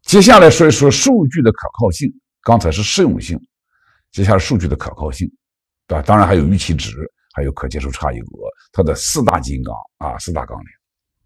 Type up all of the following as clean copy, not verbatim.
接下来说一说数据的可靠性，刚才是适用性，接下来数据的可靠性，对吧？当然还有预期值，还有可接受差异额，它的四大金刚啊，四大纲领。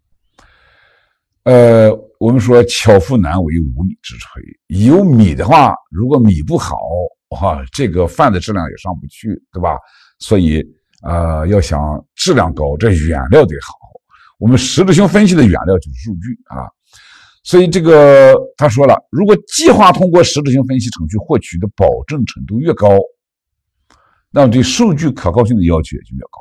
我们说巧妇难为无米之炊，有米的话，如果米不好，这个饭的质量也上不去，对吧？所以要想质量高，这原料得好。我们实质性分析的原料就是数据啊。所以这个他说了，如果计划通过实质性分析程序获取的保证程度越高，那么对数据可靠性的要求也就越高。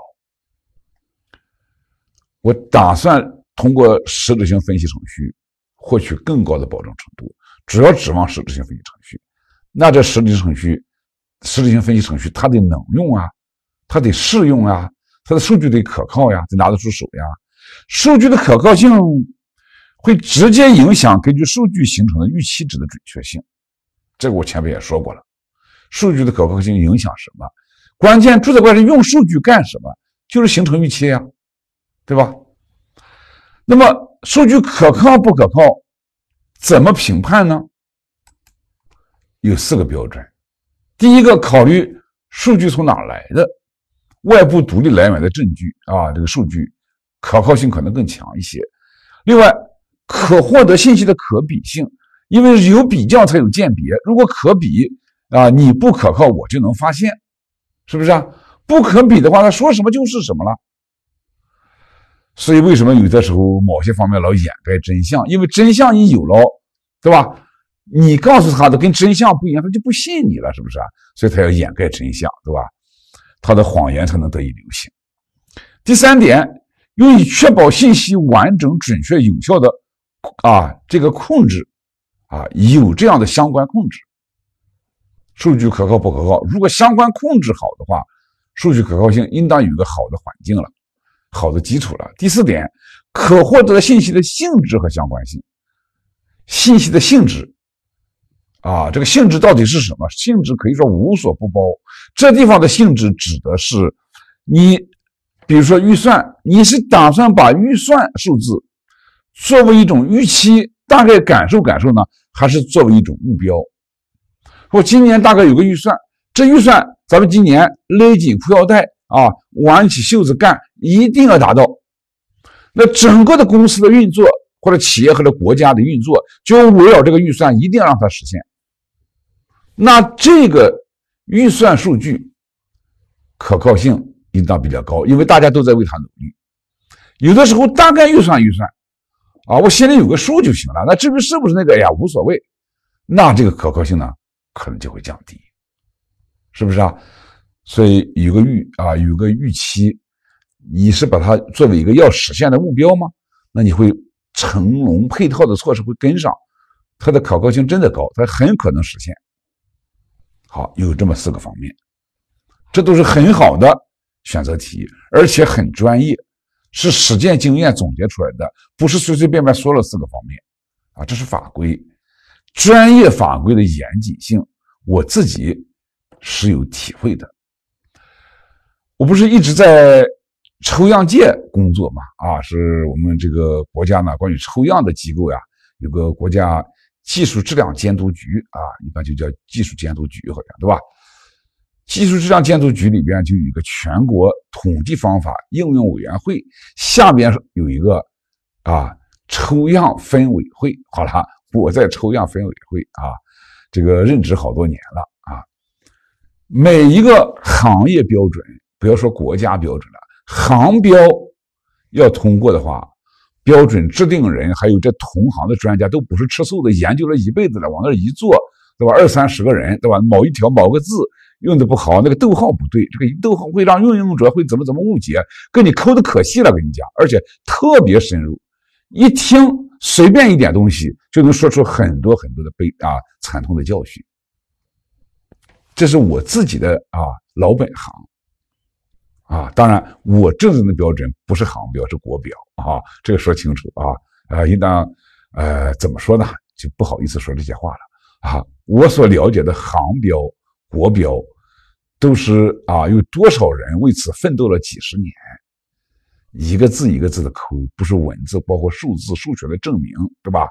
我打算通过实质性分析程序获取更高的保证程度，主要指望实质性分析程序。那这实质性分析程序它得能用啊，它得适用啊，它的数据得可靠呀，得拿得出手呀。数据的可靠性会直接影响根据数据形成的预期值的准确性，这个我前面也说过了。数据的可靠性影响什么？主宰关键是用数据干什么？就是形成预期呀，对吧？那么数据可靠不可靠，怎么评判呢？有4个标准。第一个，考虑数据从哪来的，外部独立来源的证据啊，这个数据可靠性可能更强一些。另外，可获得信息的可比性，因为有比较才有鉴别，如果可比啊，你不可靠我就能发现，是不是啊？不可比的话，他说什么就是什么了。所以为什么有的时候某些方面老掩盖真相？因为真相一有了，对吧？你告诉他的跟真相不一样，他就不信你了，是不是啊？所以他要掩盖真相，对吧？他的谎言才能得以流行。第3点，用以确保信息完整、准确、有效的这个控制有这样的相关控制。数据可靠不可靠？如果相关控制好的话，数据可靠性应当有一个好的环境了，好的基础了。第4点，可获得信息的性质和相关性。信息的性质这个性质到底是什么？性质可以说无所不包。这地方的性质指的是你，比如说预算，你是打算把预算数字作为一种预期，大概感受呢，还是作为一种目标？我今年大概有个预算，这预算咱们今年勒紧裤腰带挽起袖子干，一定要达到。那整个的公司的运作，或者企业或者国家的运作，就围绕这个预算，一定要让它实现。那这个预算数据可靠性应当比较高，因为大家都在为它努力。有的时候大概预算我心里有个数就行了，那至于是不是那个无所谓，那这个可靠性呢可能就会降低，是不是啊？所以有个预期，你是把它作为一个要实现的目标吗？那你会成龙配套的措施会跟上，它的可靠性真的高，它很可能实现。好，有这么4个方面，这都是很好的选择题，而且很专业，是实践经验总结出来的，不是随随便便说了4个方面这是法规，专业法规的严谨性，我自己是有体会的。我不是一直在抽样界工作嘛是我们这个国家呢关于抽样的机构有个国家技术质量监督局一般就叫技术监督局，好像对吧？技术质量监督局里边就有一个全国统计方法应用委员会，下边有一个抽样分委会。好了，我在抽样分委会这个任职好多年了每一个行业标准，不要说国家标准了，行标要通过的话，标准制定人还有这同行的专家都不是吃素的，研究了一辈子了，往那一坐，对吧？20-30个人，对吧？某一条某个字用的不好，那个逗号不对，这个逗号会让用者会怎么误解，跟你抠的可细了，跟你讲，而且特别深入，一听随便一点东西就能说出很多很多的惨痛的教训。这是我自己的老本行当然我制定的标准不是行标，是国标这个说清楚应当怎么说呢，就不好意思说这些话了我所了解的行标国标都是有多少人为此奋斗了几十年，一个字一个字的抠，不是文字，包括数字数学的证明，对吧？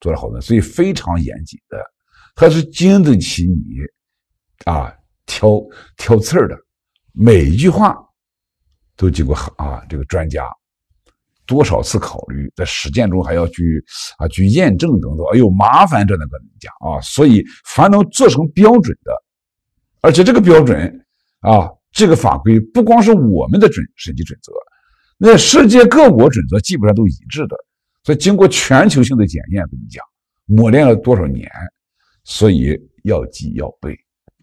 做了好多，所以非常严谨的，它是经得起你挑刺儿的，每一句话都经过这个专家多少次考虑，在实践中还要去验证等等，哎呦麻烦着呢跟你讲所以凡能做成标准的，而且这个标准这个法规不光是我们的审计准则，那世界各国准则基本上都一致的，所以经过全球性的检验，跟你讲磨练了多少年，所以要记要背。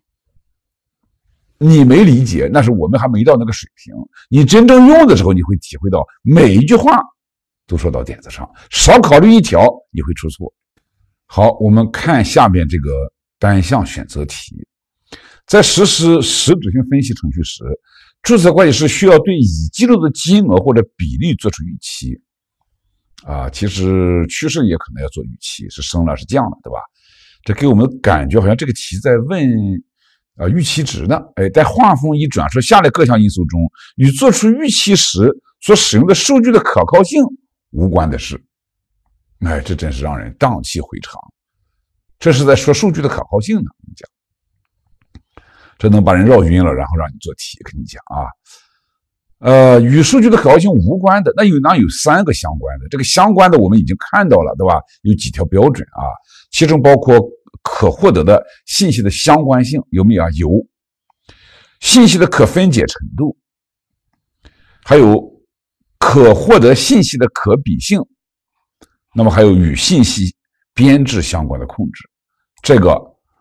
你没理解，那是我们还没到那个水平。你真正用的时候，你会体会到每一句话都说到点子上，少考虑一条你会出错。好，我们看下面这个单项选择题。在实施实质性分析程序时，注册会计师需要对已记录的金额或者比例做出预期。其实趋势也可能要做预期，是升了是降了，对吧？这给我们感觉好像这个题在问预期值呢。在画风一转述下列各项因素中，与做出预期时所使用的数据的可靠性无关的是，这真是让人荡气回肠。这是在说数据的可靠性呢，跟你讲，这能把人绕晕了，然后让你做题，跟你讲与数据的可靠性无关的，那有3个相关的，这个相关的我们已经看到了，对吧？有几条标准其中包括可获得的信息的相关性，有没有有。信息的可分解程度，还有可获得信息的可比性，那么还有与信息编制相关的控制。这个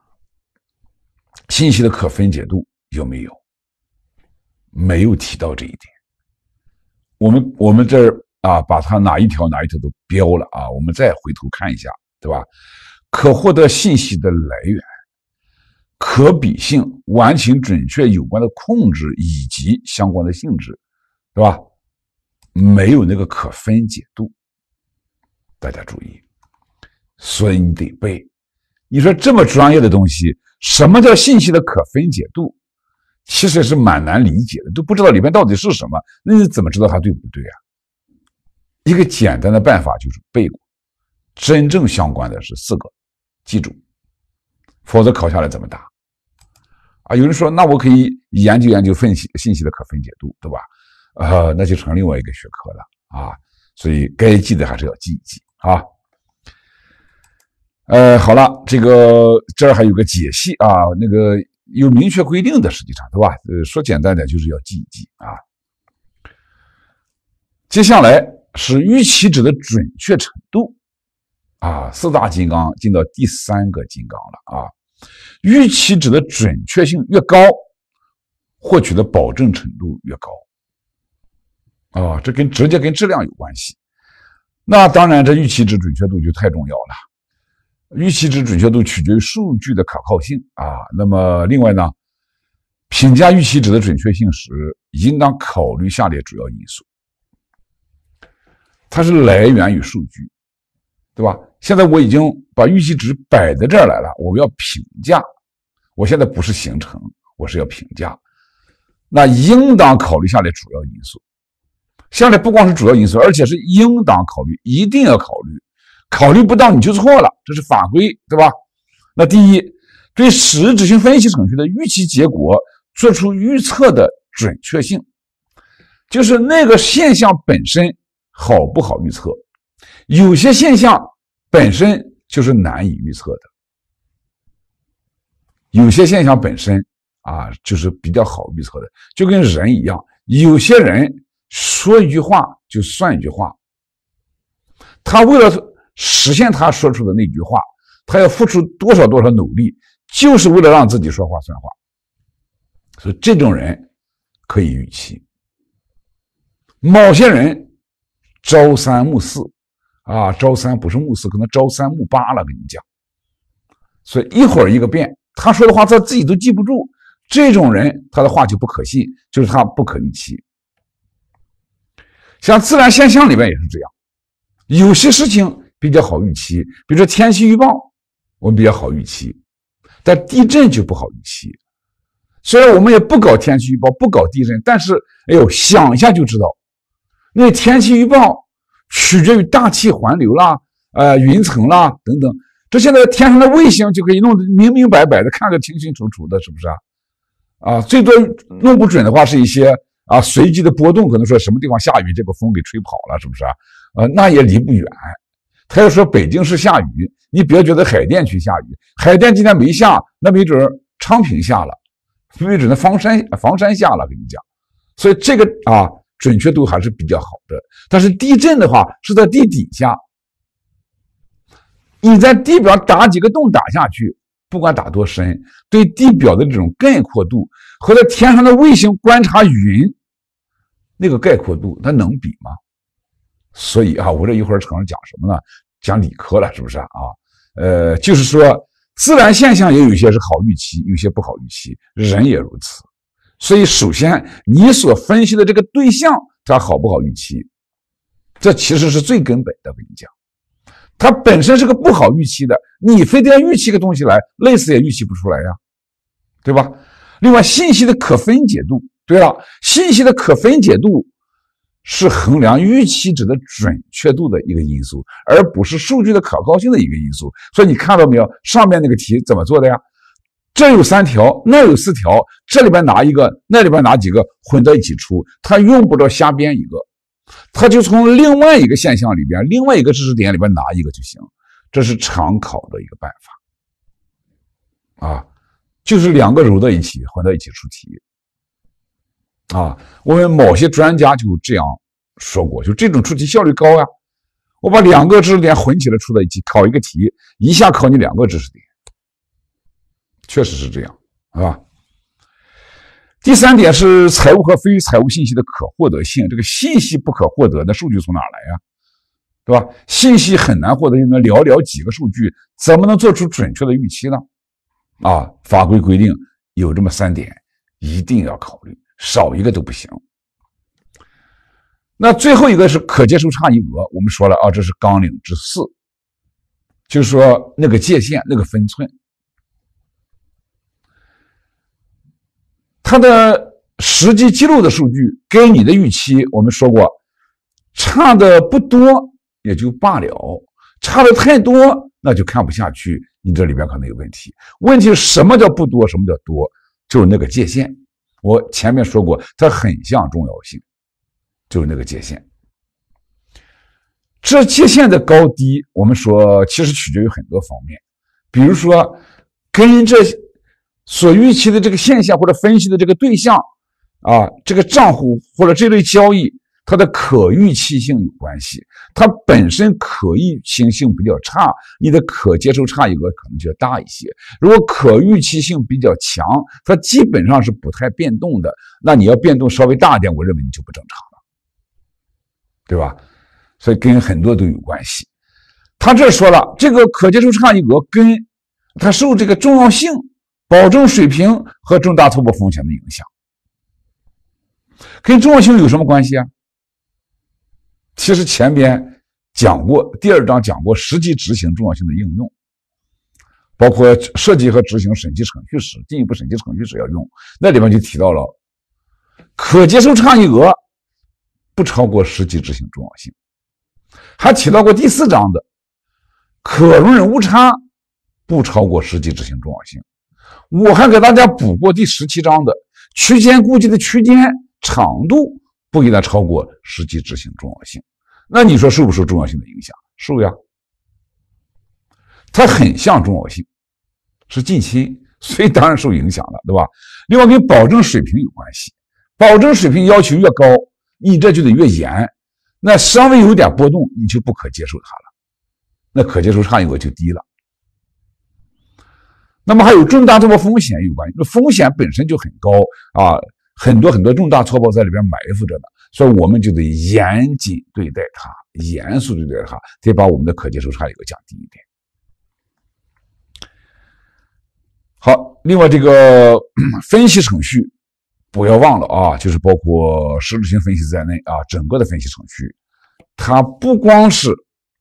信息的可分解度有没有？没有提到这一点。我们这儿把它哪一条都标了我们再回头看一下，对吧？可获得信息的来源、可比性、完全准确有关的控制以及相关的性质，对吧？没有那个可分解度，大家注意，所以你得背。你说这么专业的东西，什么叫信息的可分解度？其实是蛮难理解的，都不知道里面到底是什么，那你怎么知道它对不对一个简单的办法就是背过，真正相关的是4个，记住，否则考下来怎么答有人说那我可以研究分析信息的可分解度，对吧？那就成另外一个学科了所以该记的还是要记一记好了，这儿还有个解析那个有明确规定的，实际上对吧？说简单点就是要记一记接下来是预期值的准确程度4大金刚进到第3个金刚了预期值的准确性越高，获取的保证程度越高这直接跟质量有关系。那当然这预期值准确度就太重要了。预期值准确度取决于数据的可靠性那么另外呢，评价预期值的准确性时应当考虑下列主要因素。它是来源于数据，对吧？现在我已经把预期值摆在这儿来了，我们要评价，我现在不是形成，我是要评价，那应当考虑下列主要因素。下列不光是主要因素，而且是应当考虑，一定要考虑，考虑不到你就错了，这是法规，对吧？那第一，对实质性分析程序的预期结果做出预测的准确性，就是那个现象本身好不好预测。有些现象本身就是难以预测的，有些现象本身就是比较好预测的，就跟人一样，有些人说一句话就算一句话，他为了实现他说出的那句话，他要付出多少努力，就是为了让自己说话算话。所以这种人可以预期。某些人朝三暮四朝三不是暮四，可能朝三暮八了，跟你讲。所以一会儿一个变，他说的话他自己都记不住，这种人他的话就不可信，就是他不可预期。像自然现象里面也是这样，有些事情比较好预期，比如说天气预报我们比较好预期，但地震就不好预期。虽然我们也不搞天气预报，不搞地震，但是想一下就知道，那天气预报取决于大气环流啦， 云层啦等等，这现在天上的卫星就可以弄得明明白白的，看个清清楚楚的，是不是啊？最多弄不准的话是一些随机的波动，可能说什么地方下雨，这个风给吹跑了，是不是那也离不远。他要说北京市下雨，你别觉得海淀区下雨，海淀今天没下，那没准昌平下了，没准那房山下了，跟你讲。所以这个准确度还是比较好的。但是地震的话是在地底下，你在地表打几个洞打下去，不管打多深，对地表的这种概括度和在天上的卫星观察云那个概括度，它能比吗？所以我这一会儿承认讲什么呢？讲理科了，是不是就是说自然现象也有一些是好预期，有一些不好预期，人也如此。所以首先你所分析的这个对象它好不好预期，这其实是最根本的。我跟你讲，它本身是个不好预期的，你非得要预期个东西来，类似也预期不出来呀，对吧？另外信息的可分解度，对了，信息的可分解度是衡量预期值的准确度的一个因素，而不是数据的可靠性的一个因素。所以你看到没有，上面那个题怎么做的呀？这有3条，那有4条，这里边拿一个，那里边拿几个，混到一起出，它用不着瞎编一个，它就从另外一个现象里边，另外一个知识点里边拿一个就行。这是常考的一个办法就是2个揉到一起，混到一起出题。我们某些专家就这样说过，就这种出题效率高我把2个知识点混起来出在一起，考一个题，一下考你2个知识点，确实是这样，第3点是财务和非财务信息的可获得性。这个信息不可获得，那数据从哪来呀？对吧？信息很难获得，因为寥寥几个数据，怎么能做出准确的预期呢？法规规定有这么3点，一定要考虑，少一个都不行。那最后一个是可接受差异额，我们说了这是纲领之4，就是说那个界限，那个分寸，它的实际记录的数据跟你的预期，我们说过，差的不多也就罢了，差的太多那就看不下去，你这里边可能有问题。问题是什么叫不多，什么叫多？就是那个界限。我前面说过，它很像重要性，就是那个界限。这界限的高低，我们说其实取决于很多方面，比如说跟这所预期的这个现象或者分析的这个对象这个账户或者这类交易，它的可预期性有关系。它本身可预期性比较差，你的可接受差异额可能就要大一些。如果可预期性比较强，它基本上是不太变动的，那你要变动稍微大一点，我认为你就不正常了，对吧？所以跟很多都有关系。他这说了，这个可接受差异额跟它受这个重要性、保证水平和重大错误风险的影响。跟重要性有什么关系啊？其实前边讲过，第2章讲过实际执行重要性的应用，包括设计和执行审计程序时，进一步审计程序时要用，那里面就提到了可接受差异额不超过实际执行重要性，还提到过第4章的可容忍误差不超过实际执行重要性。我还给大家补过第17章的区间估计的区间长度不应该超过实际执行重要性。那你说受不受重要性的影响？受呀，它很像重要性，是近亲，所以当然受影响了，对吧？另外跟保证水平有关系，保证水平要求越高，你这就得越严，那稍微有点波动你就不可接受它了，那可接受差异额就低了。那么还有重大错报风险有关系，风险本身就很高很多重大错报在里边埋伏着呢，所以我们就得严谨对待它，严肃对待它，得把我们的可接受差异额降低一点。好，另外这个分析程序不要忘了就是包括实质性分析在内整个的分析程序，它不光是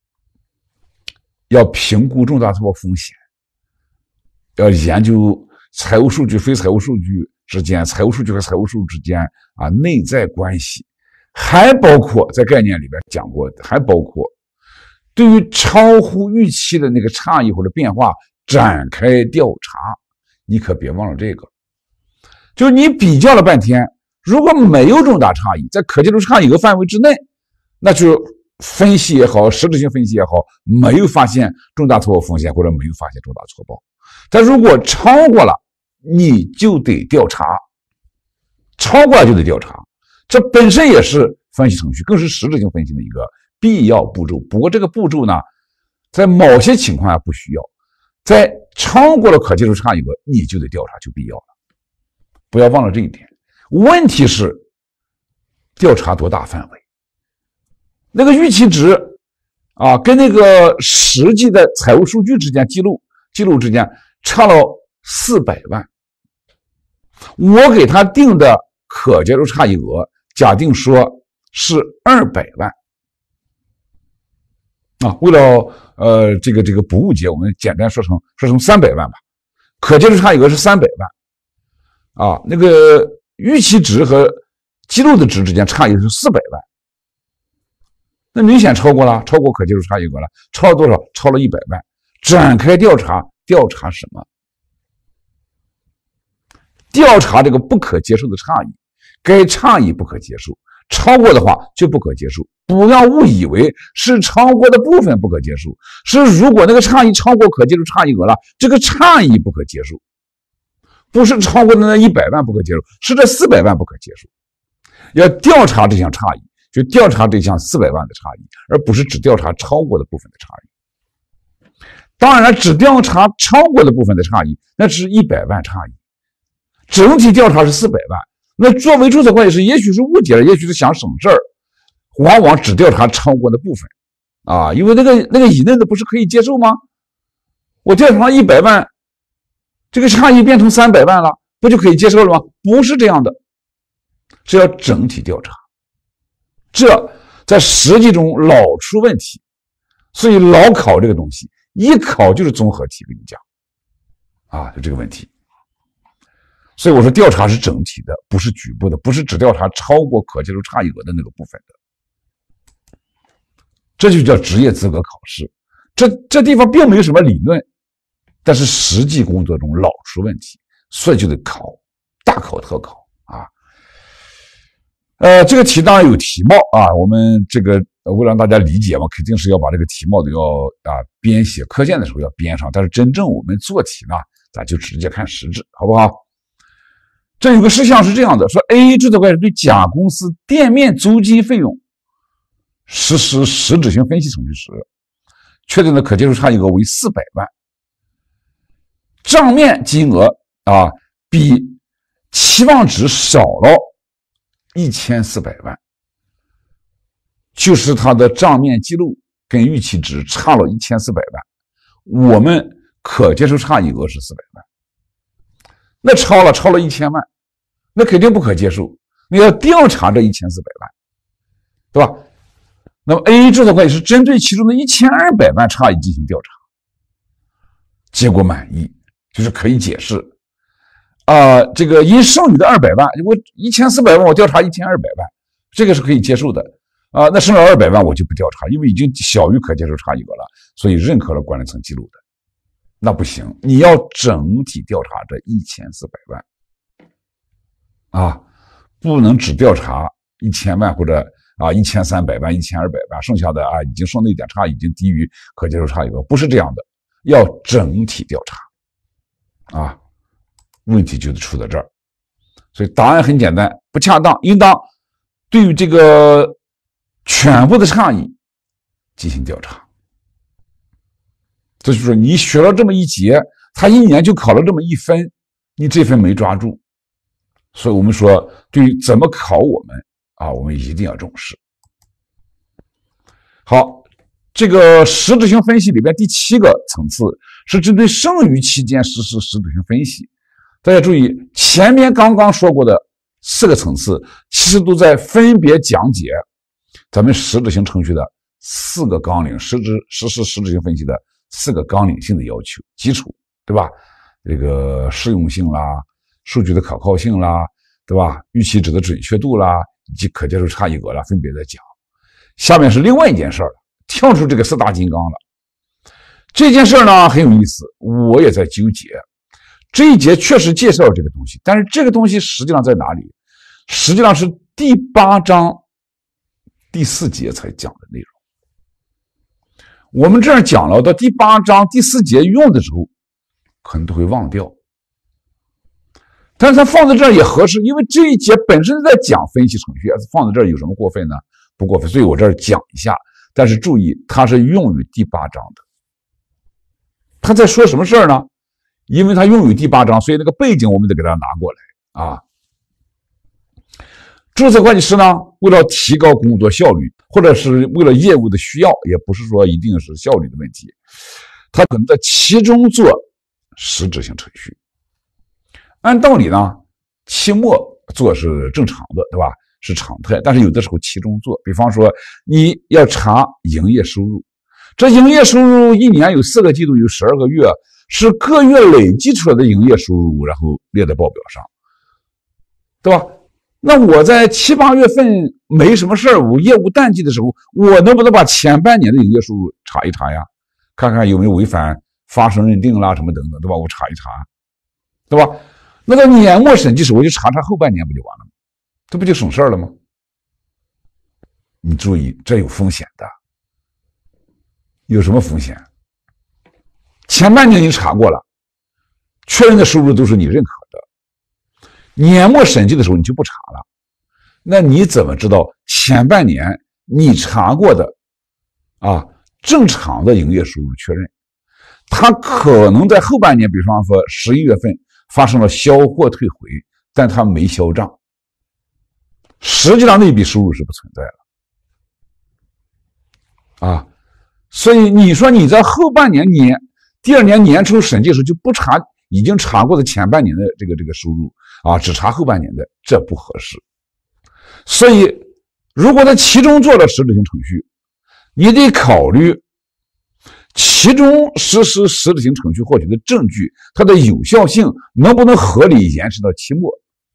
要评估重大错报风险，要研究财务数据、非财务数据之间、财务数据和财务数据之间内在关系，还包括在概念里边讲过，还包括对于超乎预期的那个差异或者变化展开调查。你可别忘了这个，就是你比较了半天，如果没有重大差异，在可接受差异额范围之内，那就分析也好，实质性分析也好，没有发现重大错误风险或者没有发现重大错报。但如果超过了，你就得调查，超过了就得调查，这本身也是分析程序，更是实质性分析的一个必要步骤。不过这个步骤呢，在某些情况下不需要，在超过了可接受差异额，你就得调查，就必要了。不要忘了这一点。问题是调查多大范围？那个预期值啊，跟那个实际的财务数据之间记录之间差了400万。我给他定的可接受差异额，假定说是200万啊。为了这个不误解，我们简单说成300万吧。可接受差异额是300万啊，那个预期值和记录的值之间差异是400万。那明显超过了，超过可接受差异额了，超了多少？超了100万。展开调查，调查什么？调查这个不可接受的差异，该差异不可接受，超过的话就不可接受。不要误以为是超过的部分不可接受，是如果那个差异超过可接受差异额了，这个差异不可接受，不是超过的那100万不可接受，是这400万不可接受。要调查这项差异，就调查这项400万的差异，而不是只调查超过的部分的差异。当然，只调查超过的部分的差异，那是100万差异。整体调查是400万，那作为注册会计师，也许是误解了，也许是想省事儿，往往只调查超过的部分啊，因为那个以内的不是可以接受吗？我调查100万，这个差异变成300万了，不就可以接受了吗？不是这样的，这要整体调查，这在实际中老出问题，所以老考这个东西，一考就是综合题，跟你讲啊，就这个问题。所以我说调查是整体的，不是局部的，不是只调查超过可接受差异额的那个部分的。这就叫职业资格考试。这地方并没有什么理论，但是实际工作中老出问题，所以就得考，大考特考啊。这个题当然有题目啊，我们这个为了让大家理解嘛，肯定是要把这个题目都要编写课件的时候要编上，但是真正我们做题呢，咱就直接看实质，好不好？这有个事项是这样的，说 A 注册会计师对甲公司店面租金费用实施实质性分析程序时，确定的可接受差异额为400万，账面金额比期望值少了1400万，就是他的账面记录跟预期值差了1400万，我们可接受差异额是400万。那超了1000万，那肯定不可接受。你要调查这1400万，对吧？那么 A 注册会计师针对其中的1200万差异进行调查，结果满意，就是可以解释。这个因剩余的200万，我1400万我调查1200万，这个是可以接受的。那剩了200万我就不调查，因为已经小于可接受差异额了，所以认可了管理层记录的。那不行，你要整体调查这1400万不能只调查1000万或者1300万、1200万，剩下的已经剩那一点差，已经低于可接受差异额，不是这样的，要整体调查问题就出在这儿。所以答案很简单，不恰当，应当对于这个全部的差异进行调查。这就是你学了这么一节，他1年就考了这么1分，你这分没抓住。所以我们说，对于怎么考我们一定要重视。好，这个实质性分析里边第7个层次是针对剩余期间实施实质性分析。大家注意，前面刚刚说过的4个层次，其实都在分别讲解咱们实质性程序的4个纲领，实施实质性分析的4个纲领性的要求，基础，对吧？这个适用性啦，数据的可靠性啦，对吧？预期值的准确度啦，以及可接受差异额啦，分别在讲。下面是另外一件事儿， 跳出这个四大金刚了。这件事呢很有意思，我也在纠结。这一节确实介绍了这个东西，但是这个东西实际上在哪里？实际上是第8章第4节才讲的内容。我们这样讲了，到第8章第4节用的时候，可能都会忘掉。但是它放在这儿也合适，因为这一节本身在讲分析程序，放在这儿有什么过分呢？不过分，所以我这儿讲一下。但是注意，它是用于第8章的。他在说什么事儿呢？因为他用于第8章，所以那个背景我们得给他拿过来啊。注册会计师呢，为了提高工作效率，或者是为了业务的需要，也不是说一定是效率的问题，他可能在其中做实质性程序。按道理呢，期末做是正常的，对吧？是常态。但是有的时候其中做，比方说你要查营业收入，这营业收入一年有4个季度，有12个月，是各月累积出来的营业收入，然后列在报表上，对吧？那我在7、8月份没什么事儿，我业务淡季的时候，我能不能把前半年的营业收入查一查呀？看看有没有违反发生认定啦什么等等，对吧？我查一查，对吧？那到年末审计时，我就查查后半年不就完了吗？这不就省事儿了吗？你注意，这有风险的。有什么风险？前半年你查过了，确认的收入都是你认可的，年末审计的时候你就不查了，那你怎么知道前半年你查过的正常的营业收入确认，它可能在后半年，比方说11月份发生了销货退回，但它没销账，实际上那笔收入是不存在了所以你说你在后半年第2年年初审计的时候就不查已经查过的前半年的这个收入只查后半年的，这不合适。所以如果在其中做了实质性程序，你得考虑其中实施实质性程序获取的证据，它的有效性能不能合理延伸到期末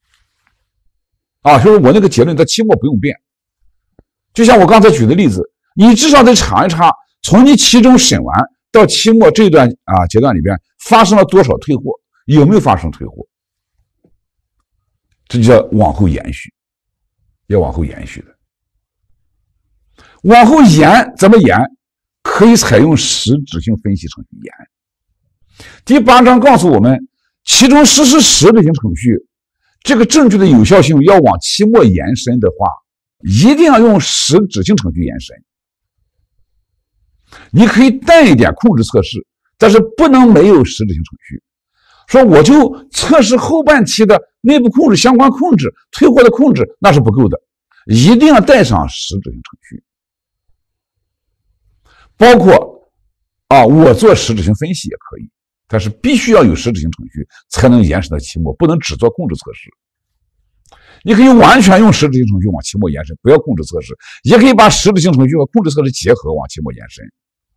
就是我那个结论在期末不用变。就像我刚才举的例子，你至少得查一查，从你期中审完到期末这段阶段里边发生了多少退货，有没有发生退货，这就叫往后延续，要往后延续的。往后延怎么延？可以采用实质性分析程序延。第8章告诉我们，其中实施实质性程序，这个证据的有效性要往期末延伸的话，一定要用实质性程序延伸。你可以带一点控制测试，但是不能没有实质性程序。说我就测试后半期的内部控制、相关控制、退货的控制，那是不够的，一定要带上实质性程序。包括我做实质性分析也可以，但是必须要有实质性程序才能延伸到期末，不能只做控制测试。你可以完全用实质性程序往期末延伸，不要控制测试，也可以把实质性程序和控制测试结合往期末延伸。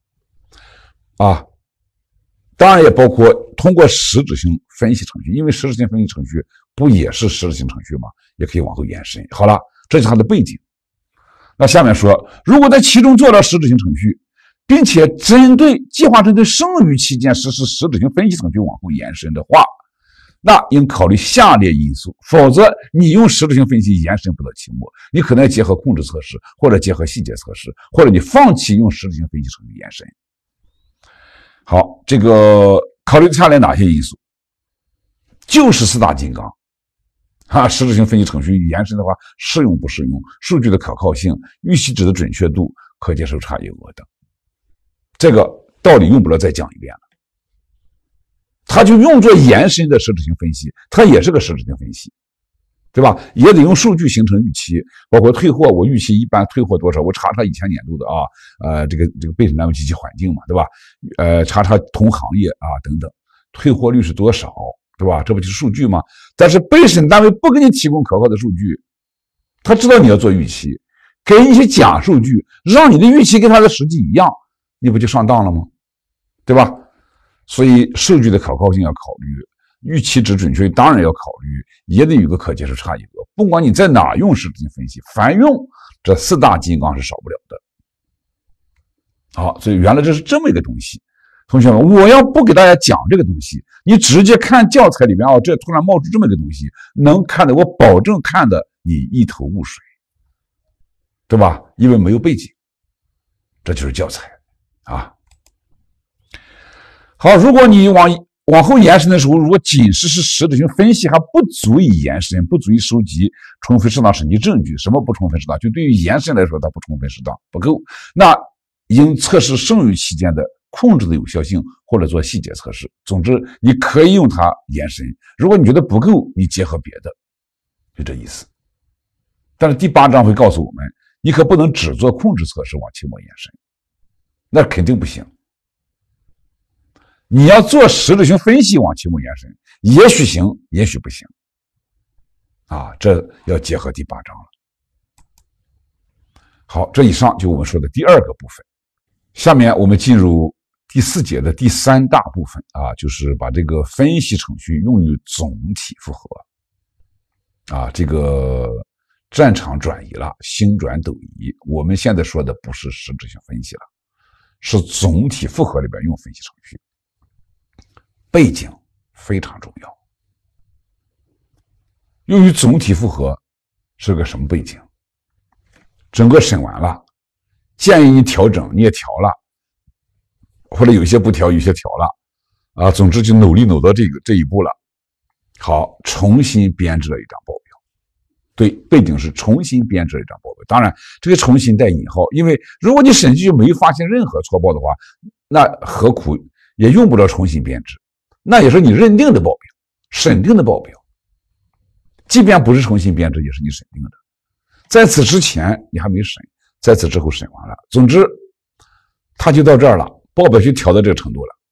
当然也包括通过实质性分析程序，因为实质性分析程序不也是实质性程序吗？也可以往后延伸。好了，这是它的背景。那下面说，如果在其中做到实质性程序，并且计划针对剩余期间实施实质性分析程序往后延伸的话，那应考虑下列因素，否则你用实质性分析延伸不到期末，你可能要结合控制测试，或者结合细节测试，或者你放弃用实质性分析程序延伸。好，这个考虑下列哪些因素？就是4大金刚实质性分析程序延伸的话，适用不适用，数据的可靠性、预期值的准确度、可接受差异额等。这个道理用不了再讲一遍了，它就用作延伸的实质性分析，它也是个实质性分析，对吧？也得用数据形成预期，包括退货，我预期一般退货多少，我查查以前年度的这个备审单位及其环境嘛，对吧？查查同行业等等，退货率是多少，对吧？这不就是数据吗？但是备审单位不给你提供可靠的数据，他知道你要做预期，给你一些假数据，让你的预期跟他的实际一样，你不就上当了吗？对吧？所以数据的可靠性要考虑，预期值准确当然要考虑，也得有个可接受差异额。不管你在哪用实质性分析，凡用这4大金刚是少不了的。 好，所以原来这是这么一个东西。同学们，我要不给大家讲这个东西，你直接看教材里面这突然冒出这么一个东西，能看的我保证看的你一头雾水，对吧？因为没有背景，这就是教材啊。好，如果你往后延伸的时候，如果仅是实质性分析还不足以延伸，不足以收集充分适当审计证据。什么不充分适当？就对于延伸来说，它不充分适当，不够。那应测试剩余期间的控制的有效性，或者做细节测试。总之，你可以用它延伸。如果你觉得不够，你结合别的，就这意思。但是第8章会告诉我们，你可不能只做控制测试往期末延伸，那肯定不行。你要做实质性分析往期末延伸，也许行，也许不行。啊，这要结合第8章了。好，这以上就我们说的第2个部分。下面我们进入第4节的第3大部分啊，就是把这个分析程序用于总体复合。啊，这个战场转移了，星转斗移。我们现在说的不是实质性分析了，是总体复合里边用分析程序。背景非常重要。用于总体复合是个什么背景？整个审完了，建议你调整，你也调了，或者有些不调，有些调了，啊，总之就努力努到这一步了。好，重新编制了一张报表。对，背景是重新编制了一张报表。当然，这个重新带引号，因为如果你审计就没发现任何错报的话，那何苦也用不着重新编制。那也是你认定的报表，审定的报表，即便不是重新编制，也是你审定的。在此之前你还没审，在此之后审完了。总之，他就到这儿了，报表就调到这个程度了，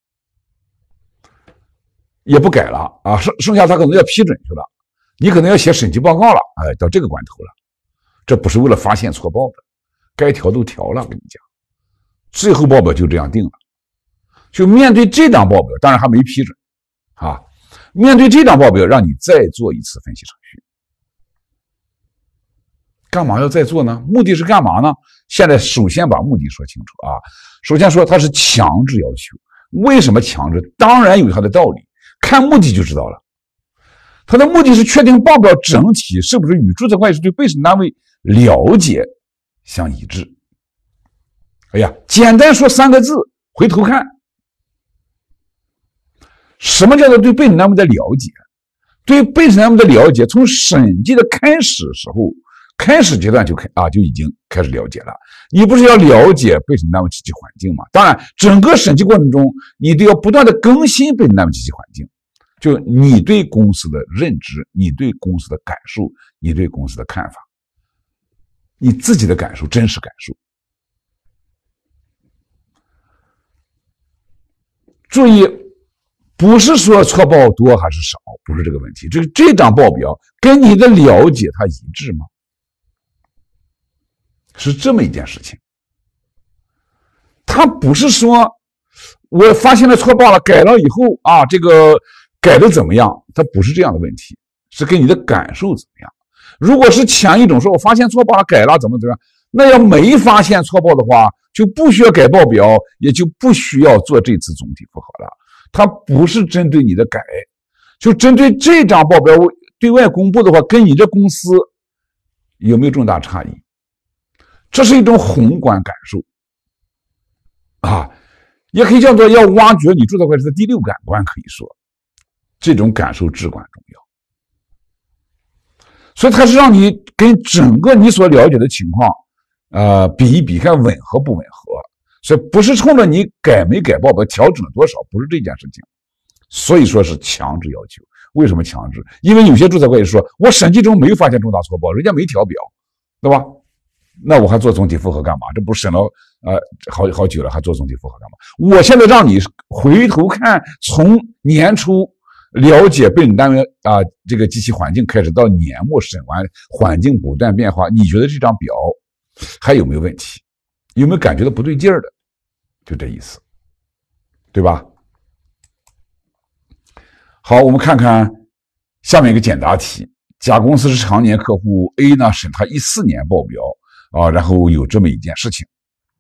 也不改了啊。剩下他可能要批准去了，你可能要写审计报告了，哎，到这个关头了。这不是为了发现错报的，该调都调了，我跟你讲，最后报表就这样定了。就面对这张报表，当然还没批准。啊，面对这张报表，让你再做一次分析程序。干嘛要再做呢？目的是干嘛呢？现在首先把目的说清楚啊。首先说它是强制要求，为什么强制？当然有它的道理，看目的就知道了。它的目的是确定报表整体是不是与注册会计师对备审单位了解相一致。哎呀，简单说3个字，回头看。什么叫做对备审单位的了解？对备审单位的了解，从审计的开始时候，开始阶段就已经开始了解了。你不是要了解备审单位机器环境吗？当然，整个审计过程中，你都要不断的更新备审单位机器环境，就你对公司的认知，你对公司的感受，你对公司的看法，你自己的感受，真实感受。注意。不是说错报多还是少，不是这个问题。这张报表跟你的了解它一致吗？是这么一件事情。它不是说我发现了错报了，改了以后啊，这个改的怎么样？它不是这样的问题，是跟你的感受怎么样。如果是前一种说我发现错报了，改了怎么样，那要没发现错报的话，就不需要改报表，也就不需要做这次总体复合了。它不是针对你的改，就针对这张报表对外公布的话，跟你这公司有没有重大差异？这是一种宏观感受啊，也可以叫做要挖掘你注册会计师的第6感官，可以说这种感受至关重要。所以它是让你跟整个你所了解的情况比一比，看吻合不吻合。所以不是冲着你改没改报表调整了多少，不是这件事情。所以说是强制要求。为什么强制？因为有些注册会计师说我审计中没有发现重大错报，人家没调表，对吧？那我还做总体复合干嘛？这不是审了好久了，还做总体复合干嘛？我现在让你回头看，从年初了解备审单位这个机器环境开始，到年末审完环境不断变化，你觉得这张表还有没有问题？有没有感觉到不对劲儿的？就这意思，对吧？好，我们看看下面一个简答题。甲公司是常年客户 A 呢，审他14年报表然后有这么一件事情，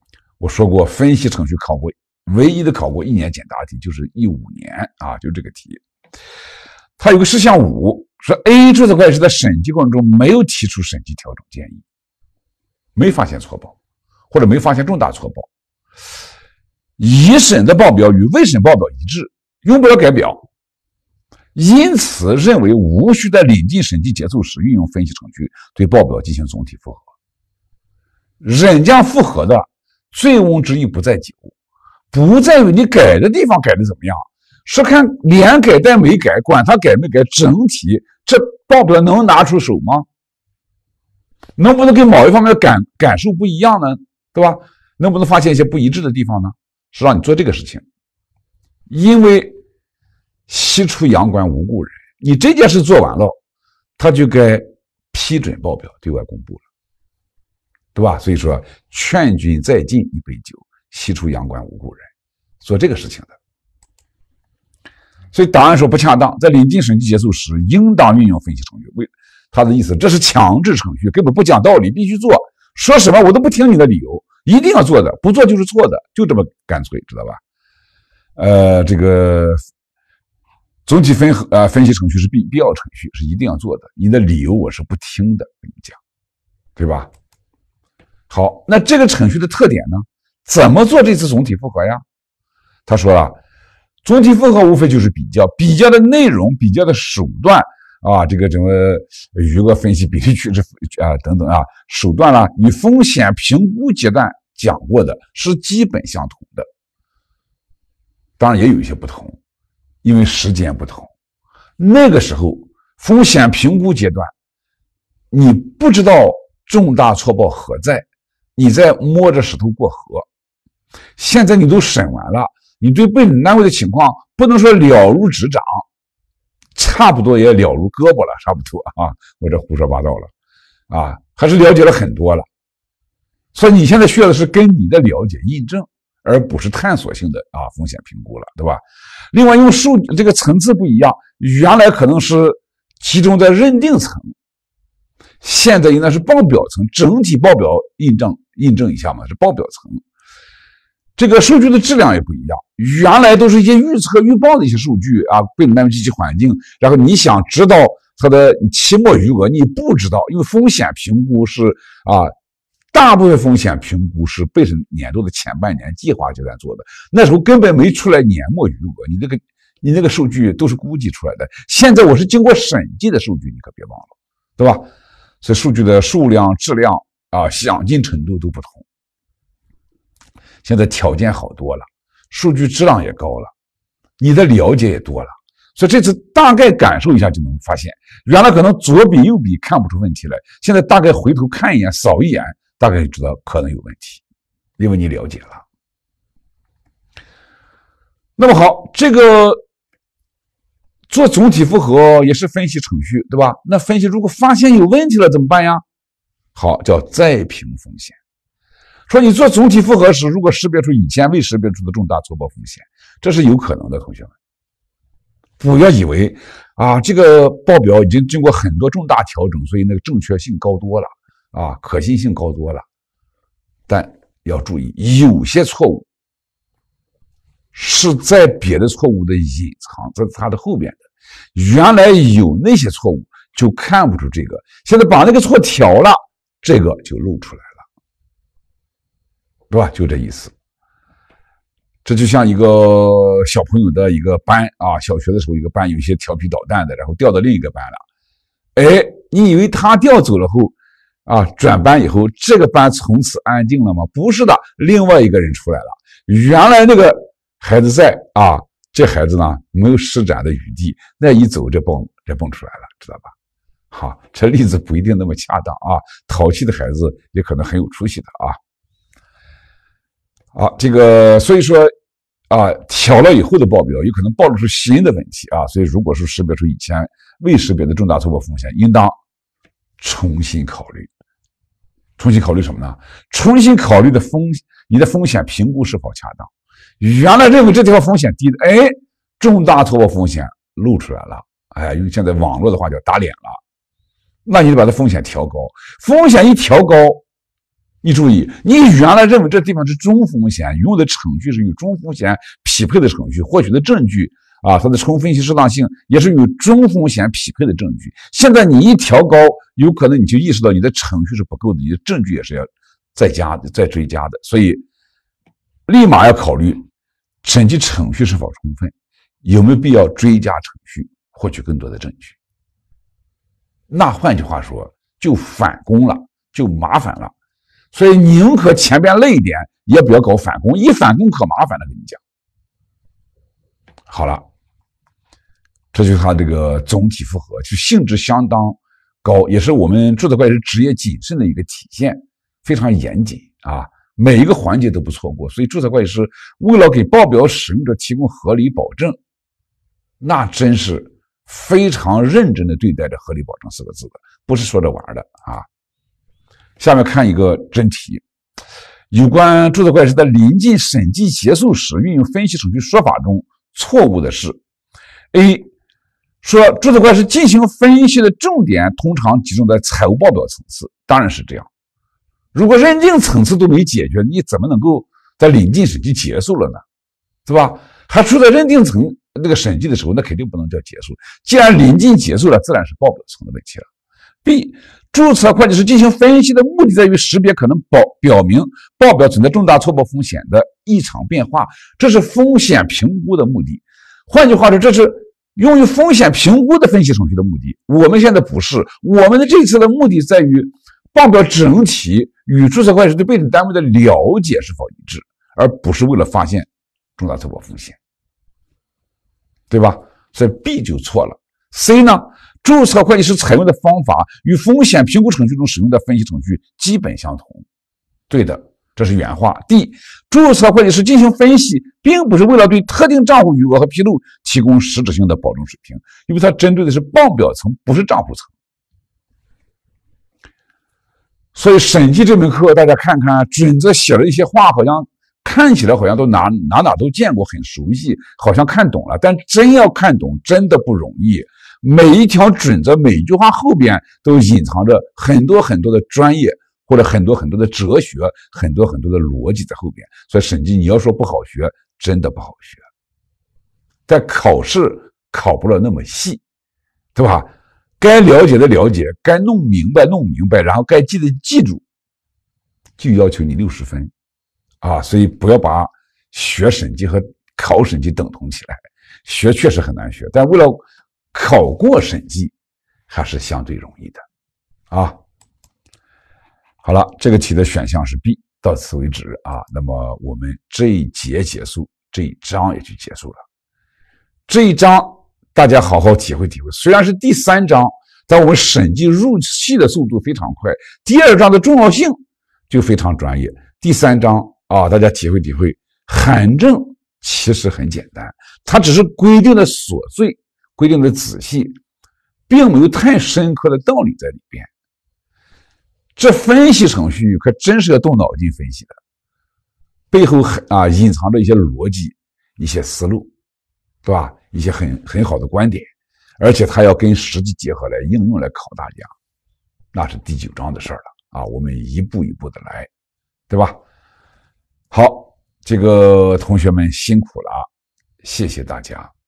我说过，分析程序考过唯一的考过1年简答题，就是15年啊，就这个题。它有个事项5，说 A 注册会计师在审计过程中没有提出审计调整建议，没发现错报，或者没发现重大错报，已审的报表与未审报表一致，用不了改表，因此认为无需在临近审计结束时运用分析程序对报表进行总体复核。人家复核的醉翁之意不在酒，不在于你改的地方改的怎么样，是看连改带没改，管他改没改，整体这报表能拿出手吗？能不能跟某一方面的感受不一样呢？对吧？能不能发现一些不一致的地方呢？是让你做这个事情，因为西出阳关无故人，你这件事做完了，他就该批准报表对外公布了，对吧？所以说，劝君再进一杯酒，西出阳关无故人，做这个事情的。所以档案说不恰当，在临近审计结束时，应当运用分析程序。为他的意思，这是强制程序，根本不讲道理，必须做，说什么我都不听你的理由，一定要做的，不做就是错的，就这么干脆，知道吧？这个总体分析程序是必要程序，是一定要做的，你的理由我是不听的，跟你讲，对吧？好，那这个程序的特点呢？怎么做这次总体复核呀？他说了，总体复核无非就是比较的内容，比较的手段啊，这个什么余额分析、比例趋势啊等等啊，手段啦，与风险评估阶段讲过的是基本相同的，当然也有一些不同，因为时间不同。那个时候风险评估阶段，你不知道重大错报何在，你在摸着石头过河。现在你都审完了，你对备审单位的情况不能说了如指掌，差不多也了如胳膊了，差不多啊，我这胡说八道了啊，还是了解了很多了。所以你现在需要的是跟你的了解印证，而不是探索性的风险评估了，对吧？另外，用数这个层次不一样，原来可能是集中在认定层，现在应该是报表层，整体报表印证一下嘛，是报表层。这个数据的质量也不一样，原来都是一些预测预报的一些数据啊，备审单位经济环境，然后你想知道它的期末余额，你不知道，因为风险评估是大部分风险评估是备审年度的前半年计划阶段做的，那时候根本没出来年末余额，你那个数据都是估计出来的。现在我是经过审计的数据，你可别忘了，对吧？所以数据的数量、质量详尽程度都不同。现在条件好多了，数据质量也高了，你的了解也多了，所以这次大概感受一下就能发现，原来可能左比右比看不出问题来，现在大概回头看一眼、扫一眼，大概就知道可能有问题，因为你了解了。那么好，这个做总体复核也是分析程序，对吧？那分析如果发现有问题了怎么办呀？好，叫再评风险。说你做总体复核时，如果识别出以前未识别出的重大错报风险，这是有可能的，同学们。不要以为这个报表已经经过很多重大调整，所以那个正确性高多了可信性高多了。但要注意，有些错误是在别的错误的隐藏在它的后边的，原来有那些错误就看不出这个，现在把那个错调了，这个就露出来了。对吧？就这意思。这就像一个小朋友的一个班小学的时候一个班有一些调皮捣蛋的，然后调到另一个班了。你以为他调走了后转班以后这个班从此安静了吗？不是的，另外一个人出来了。原来那个孩子在这孩子呢没有施展的余地，那一走这蹦出来了，知道吧？好，这例子不一定那么恰当淘气的孩子也可能很有出息的这个所以说调了以后的报表有可能暴露出新的问题所以如果是识别出以前未识别的重大错报风险，应当重新考虑。重新考虑什么呢？重新考虑你的风险评估是否恰当。原来认为这条风险低的，重大错报风险露出来了，用现在网络的话叫打脸了。那你得把它风险调高，风险一调高， 你注意，你原来认为这地方是中风险，用的程序是与中风险匹配的程序，获取的证据啊，它的充分析适当性也是与中风险匹配的证据。现在你一调高，有可能你就意识到你的程序是不够的，你的证据也是要再加的、再追加的，所以立马要考虑审计程序是否充分，有没有必要追加程序，获取更多的证据。那换句话说，就返工了，就麻烦了。所以宁可前边累一点，也不要搞返工，一返工可麻烦了，跟你讲。好了，这就是它这个总体复核，就性质相当高，也是我们注册会计师职业谨慎的一个体现，非常严谨啊，每一个环节都不错过。所以注册会计师为了给报表使用者提供合理保证，那真是非常认真的对待着合理保证4个字的，不是说着玩的啊。下面看一个真题，有关注册会计师在临近审计结束时运用分析程序说法中错误的是 ：A 说注册会计师进行分析的重点通常集中在财务报表层次，当然是这样。如果认定层次都没解决，你怎么能够在临近审计结束了呢？对吧？还处在认定层那个审计的时候，那肯定不能叫结束。既然临近结束了，自然是报表层的问题了。B 注册会计师进行分析的目的在于识别可能表明报表存在重大错报风险的异常变化，这是风险评估的目的。换句话说，这是用于风险评估的分析程序的目的。我们现在不是，我们的这次的目的在于报表整体与注册会计师对备审单位的了解是否一致，而不是为了发现重大错报风险，对吧？所以 B 就错了。C 呢？注册会计师采用的方法与风险评估程序中使用的分析程序基本相同。对的，这是原话。D 注册会计师进行分析并不是为了对特定账户余额和披露提供实质性的保证水平，因为它针对的是报表层，不是账户层。所以审计这门课大家看看准则写了一些话，好像看起来好像都哪都见过，很熟悉，好像看懂了，但真要看懂真的不容易。每一条准则，每一句话后边都隐藏着很多很多的专业，或者很多很多的哲学，很多很多的逻辑在后边。所以审计你要说不好学，真的不好学。但考试考不了那么细，对吧？该了解的了解，该弄明白，然后该记的记住，就要求你60分啊！所以不要把学审计和考审计等同起来，学确实很难学，但为了考过审计还是相对容易的啊。好了，这个题的选项是 B， 到此为止啊。那么我们这一节结束，这一章也就结束了。这一章大家好好体会体会，虽然是第3章，但我们审计入戏的速度非常快。第2章的重要性就非常专业。第3章啊，大家体会体会，函证其实很简单，它只是规定的琐碎，规定的仔细，并没有太深刻的道理在里边。这分析程序可真是要动脑筋分析的，背后隐藏着一些逻辑、一些思路，对吧？一些很好的观点，而且它要跟实际结合来应用来考大家，那是第9章的事儿了啊！我们一步一步的来，对吧？好，这个同学们辛苦了啊，谢谢大家。